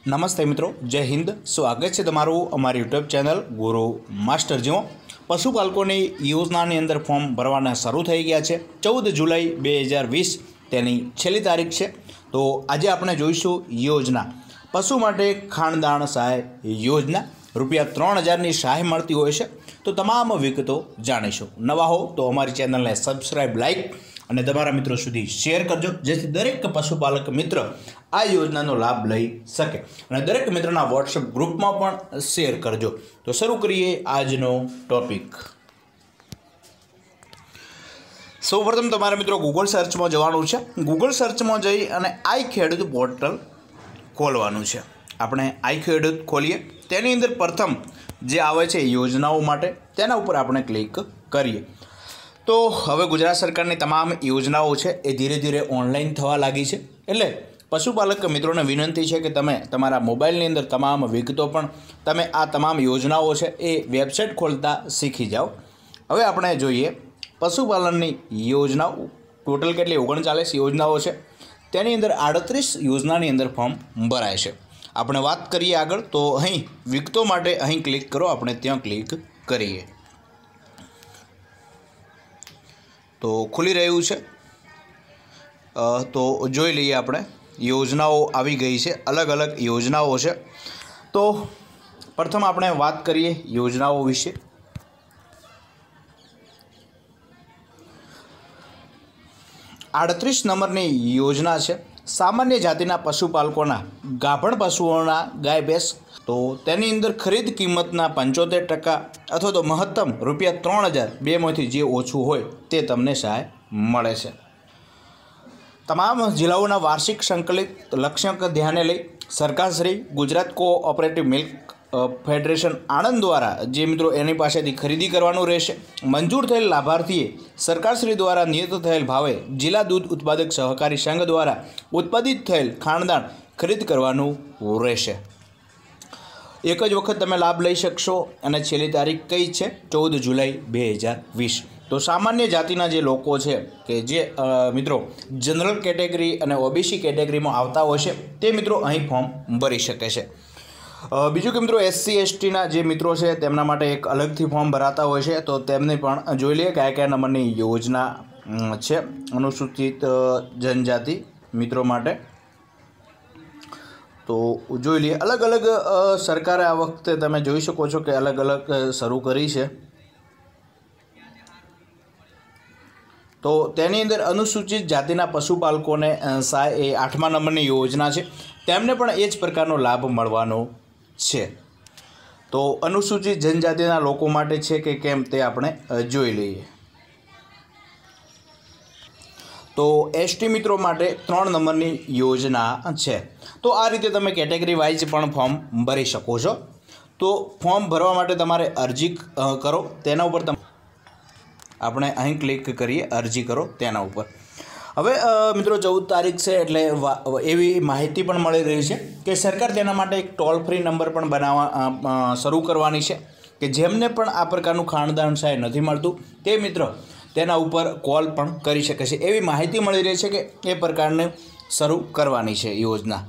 नमस्ते मित्रों, जय हिंद। स्वागत है तमारू अमारी यूट्यूब चैनल गुरु मास्टर जीवो। पशुपालकोनी योजनानी अंदर फॉर्म भरवाना शरू थई गया है। 14 जुलाई 2020 तेनी छेल्ली तारीख है। तो आज आपणे जोईशुं योजना पशु माटे खाणदाण सहाय योजना रूपिया 3000 ની સહાય મળતી હોય છે। તો તમામ વિગતો જાણીશું। નવા હો તો અમારી ચેનલને સબસ્ક્રાઇબ, લાઇક અને તમારા મિત્રો સુધી શેર કરજો, જેથી દરેક પશુપાલક મિત્ર આ યોજનાનો લાભ લઈ શકે અને દરેક મિત્રના વોટ્સએપ ગ્રુપમાં પણ શેર કરજો। તો શરૂ કરીએ આજનો ટોપિક। સૌપ્રથમ તમારે મિત્રો ગૂગલ સર્ચમાં જવાનું છે। ગૂગલ સર્ચમાં જઈ અને આઈ ખેડૂત પોર્ટલ ખોલવાનું છે। આપણે આઈ ખેડૂત ખોલીએ, તેની અંદર પ્રથમ જે આવે છે યોજનાઓ માટે તેના ઉપર આપણે ક્લિક કરીએ। તો હવે ગુજરાત સરકારની તમામ યોજનાઓ છે એ ધીરે ધીરે ઓનલાઈન થવા લાગી છે। એટલે પશુપાલક મિત્રોને વિનંતી છે કે તમે તમારા મોબાઈલની અંદર તમામ વિગતો પણ તમે આ તમામ યોજનાઓ છે એ વેબસાઇટ ખોલતા શીખી જાઓ। હવે આપણે જોઈએ પશુપાલનની યોજનાઓ ટોટલ કેટલી 39 યોજનાઓ છે। તેની અંદર 38 યોજનાની અંદર ફોર્મ ભરાય છે। આપણે વાત કરીએ આગળ, તો અહીં વિગતો માટે અહીં ક્લિક કરો, આપણે ત્યાં ક્લિક કરીએ તો ખુલી રહ્યું છે। તો જોઈ લઈએ આપણે યોજનાઓ આવી ગઈ છે, अलग अलग યોજનાઓ છે। તો પ્રથમ આપણે વાત કરીએ યોજનાઓ વિશે। आड़तीस नंबरनी योजना है सामान्य जातिना पशुपालकोना गाभण पशुओना गाय भैंस, तो तेनी अंदर खरीद किंमतना 75% अथवा तो महत्तम रूपिया 3000 बेमांथी जे ओछुं होय ते तमने सहाय मळे छे। तमाम जिल्लाओना वार्षिक संकलित लक्ष्यांक ध्याने लई सरकारश्री Gujarat cooperative milk federation Anand द्वारा जे मित्रों एनी पासेथी खरीदी करवानुं रहेशे। मंजूर थयेल लाभार्थीए सरकारश्री द्वारा नियत थयेल भावे जिला दूध उत्पादक सहकारी संघ द्वारा उत्पादित थयेल खाणदाण खरीद करवानुं रहेशे। एक ज वखत तमे लाभ लई शकशो अने छेल्ली तारीख कई छे 14 जुलाई 2020। तो सामान्य जातिना जे लोको छे के जे मित्रों जनरल केटेगरी अने ओबीसी केटेगरीमां आवता होय छे ते मित्रों અહીં फॉर्म भरी શકે છે। बीजू के मित्रों SC ST ना जे मित्रों है तेमना माटे एक अलग थी फॉर्म भराता होय छे, तो तेमने पण जोई लीए क्या नंबरनी योजना है अनुसूचित जनजाति मित्रों माटे। तो जोई लीए अलग अलग सरकारे आ वखते तमे जोई शको छो कि अलग अलग शरू करी छे। तो तेनी अंदर अनुसूचित जातिना पशुपालकोने सहाय ए 8मा नंबरनी योजना है, तेमने पण ए ज प्रकारनो लाभ मळवानो छे। तो अनुसूचित जनजातिना लोको माटे छे के केम ते आपणे जोई लईए। तो ST मित्रों माटे 3 नंबरनी योजना है। तो आ रीते तमे केटेगरी वाइज पण फॉर्म भरी शको छो। तो फॉर्म भरवा माटे तमारे अरजी करो, तेना उपर આપણે અહીં ક્લિક કરીએ, અરજી કરો તેના ઉપર। હવે મિત્રો 14 તારીખ છે એટલે એવી માહિતી પણ મળી રહી છે કે સરકાર તેના માટે એક ટોલ ફ્રી નંબર પણ બનાવવા શરૂ કરવાની છે કે જેમને પણ આ પ્રકારનું ખાણદાણ સહાય નથી મળતું તે મિત્રો તેના ઉપર કોલ પણ કરી શકે છે। એવી માહિતી મળી રહી છે કે એ પ્રકારને શરૂ કરવાની છે યોજના।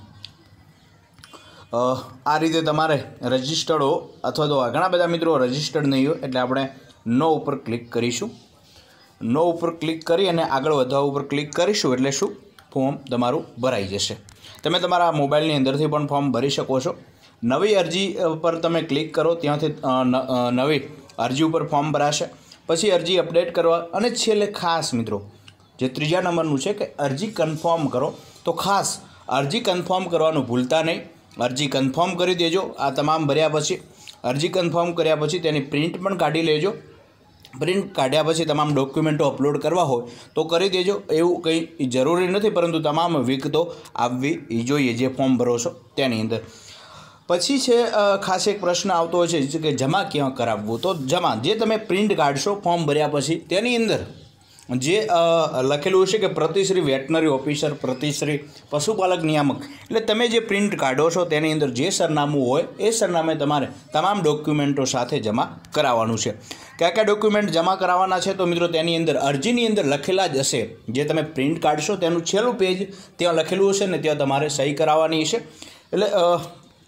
આ રીતે તમારે રજિસ્ટર્ડ હો અથવા તો ઘણા બધા મિત્રો રજિસ્ટર્ડ નહીં હોય એટલે આપણે नो पर क्लिक करीशुं। नो पर क्लिक करी अने आगळ वधवा पर क्लिक करीशुं एटले शुं फॉर्म तमारुं भराई जशे। तमे तमारा मोबाइलनी अंदरथी पण फॉर्म भरी शको छो। नवी अरजी पर तमे क्लिक करो त्यांथी नवी अरजी पर फॉर्म भराशे। पछी अरजी अपडेट करवा अने छेल्ले खास मित्रों जे त्रीजा नंबरनुं छे के अरजी कन्फर्म करो। तो खास अरजी कन्फर्म करवानुं भूलता नहीं, अरजी कन्फर्म करी देजो। आ तमाम भर्या पछी अरजी कन्फर्म कर्या पछी तेनी प्रिंट पण काढी लेजो। प्रिंट काढ्या पछी तमाम डॉक्यूमेंटो अपलोड करवा हो तो करी देजो, एवुं कंई जरूरी नहीं, परंतु तमाम विगतो आववी जोईए जे फॉर्म भरो छो तेनी अंदर। पछी छे खास एक प्रश्न आवतो होय छे कि जमा क्यां कराववुं। तो जमा जे तमे प्रिंट काढशो फॉर्म भर्या पछी तेनी अंदर जे लखेलुं हशे कि प्रतिश्री वेटनरी ऑफिसर, प्रतिश्री पशुपालक नियामक, એટલે તમે જે પ્રિન્ટ કાઢો છો તેની અંદર જે સરનામું હોય એ સરનામે તમારે તમામ ડોક્યુમેન્ટો સાથે જમા કરાવવાનું છે। क्या डॉक्यूमेंट जमा करावाना है तो मित्रों तेनी अंदर अरजीनी अंदर लखेला ज हशे, जे तमे प्रिंट काढशो तेनुं छेल्लुं पेज त्यां लखेलुं हशे ने त्यां तमारे सही करावानी हशे। एटले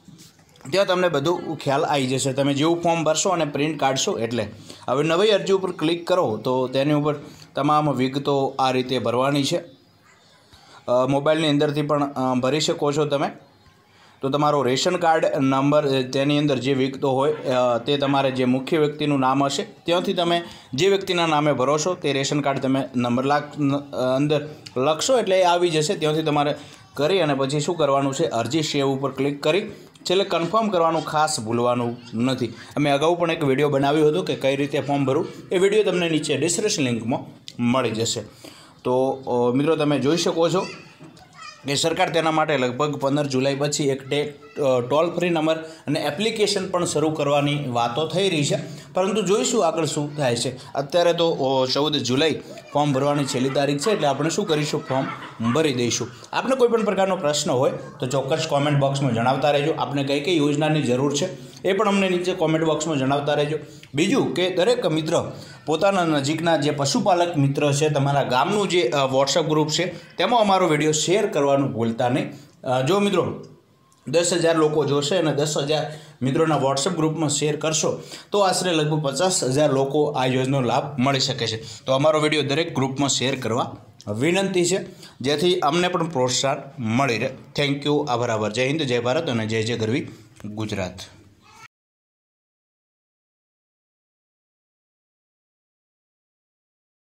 ત્યાં તમને બધું ખ્યાલ આવી જશે। તમે જેવું ફોર્મ ભરશો અને પ્રિન્ટ કાઢશો એટલે હવે નવી અરજી ઉપર ક્લિક કરો તો તેની ઉપર તમામ વિગતો આ રીતે ભરવાની છે। મોબાઈલની અંદરથી પણ ભરી શકો છો તમે। તો તમારો રેશન કાર્ડ નંબર તેની અંદર જે વિગતો હોય તે તમારે જે મુખ્ય વ્યક્તિનું નામ હશે ત્યાંથી તમે જે વ્યક્તિના નામે ભરો છો તે રેશન કાર્ડ તમે નંબર અંદર લખશો એટલે એ આવી જશે। ત્યાંથી તમારે કરી અને પછી શું કરવાનું છે, અરજી સેવ ઉપર ક્લિક કરી છેલ્લે કન્ફર્મ કરવાનું ખાસ ભૂલવાનું નથી। અમે અગાઉ પણ એક વિડીયો બનાવ્યો હતો કે કઈ રીતે ફોર્મ ભરવું, એ વિડીયો તમને નીચે ડિસ્ક્રિપ્શન લિંકમાં મળી જશે। તો મિત્રો તમે જોઈ શકો છો કે સરકાર તેના માટે લગભગ 15 જુલાઈ પછી એક ટોલ ફ્રી નંબર અને એપ્લિકેશન પણ શરૂ કરવાની વાતો થઈ રહી છે, પરંતુ જોઈશું આગળ શું થાય છે। અત્યારે તો 14 જુલાઈ ફોર્મ ભરવાની છેલ્લી તારીખ છે, એટલે આપણે શું કરીશું, ફોર્મ ભરી દઈશું। આપને કોઈ પણ પ્રકારનો પ્રશ્ન હોય તો ચોક્કસ કોમેન્ટ બોક્સમાં જણાવતા રહેજો। આપને કઈ કઈ યોજનાની જરૂર છે એ પણ અમને નીચે કોમેન્ટ બોક્સમાં જણાવતા રહેજો। બીજું કે દરેક મિત્ર પોતાના નજીકના જે પશુપાલક મિત્ર છે, તમારા ગામનું જે વોટ્સઅપ ગ્રુપ છે તેમાં અમારો વિડીયો શેર કરવાનું ભૂલતા નહીં। જો મિત્રો 10,000 લોકો જોશે અને 10,000 મિત્રોના વોટ્સઅપ ગ્રુપમાં શેર કરશો તો આશરે લગભગ 50,000 લોકો આ યોજનાનો લાભ મળી શકે છે। તો અમારો વિડીયો દરેક ગ્રુપમાં શેર કરવા વિનંતી છે, જેથી અમને પણ પ્રોત્સાહન મળી રહે। થેન્ક યુ, આભાર। જય હિન્દ, જય ભારત અને જય જય ગરવી ગુજરાત।